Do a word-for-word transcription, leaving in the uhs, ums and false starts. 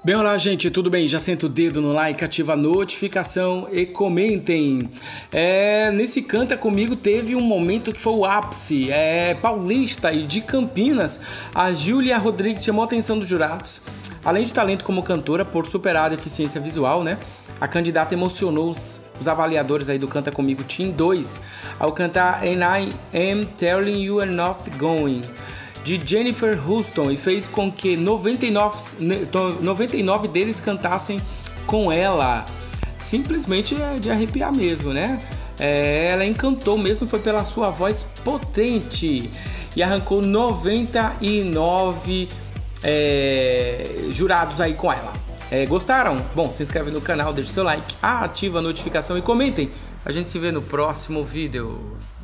Bem, olá gente, tudo bem? Já senta o dedo no like, ativa a notificação e comentem. É, nesse Canta Comigo teve um momento que foi o ápice. É, paulista e de Campinas, a Júlia Rodrigues chamou a atenção dos jurados. Além de talento como cantora, por superar a deficiência visual, né? A candidata emocionou os, os avaliadores aí do Canta Comigo Team dois ao cantar And I Am Telling You I'm Not Going, de Jennifer Hudson, e fez com que noventa e nove deles cantassem com ela. Simplesmente é de arrepiar mesmo, né? É, ela encantou mesmo, foi pela sua voz potente e arrancou noventa e nove é, jurados aí com ela. É, gostaram? Bom, se inscreve no canal, deixa seu like, ativa a notificação e comentem. A gente se vê no próximo vídeo.